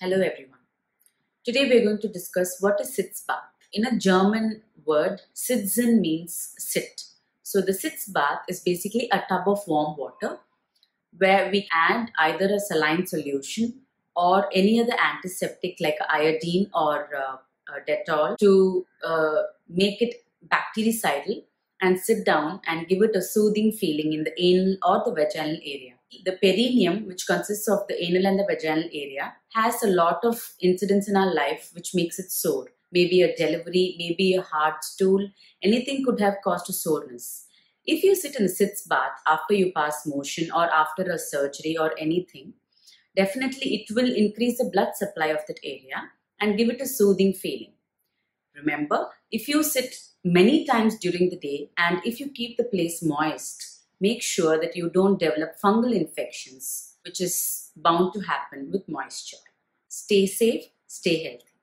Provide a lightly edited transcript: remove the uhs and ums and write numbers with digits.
Hello everyone. Today we are going to discuss what is Sitzbad. In a German word, Sitzen means sit. So the Sitzbad is basically a tub of warm water where we add either a saline solution or any other antiseptic like iodine or Dettol to make it bactericidal and sit down and give it a soothing feeling in the anal or the vaginal area. The perineum, which consists of the anal and the vaginal area, has a lot of incidents in our life which makes it sore. Maybe a delivery, maybe a hard stool, anything could have caused a soreness. If you sit in a Sitzbad after you pass motion or after a surgery or anything, definitely it will increase the blood supply of that area and give it a soothing feeling. Remember, if you sit many times during the day and if you keep the place moist, make sure that you don't develop fungal infections, which is bound to happen with moisture. Stay safe, stay healthy.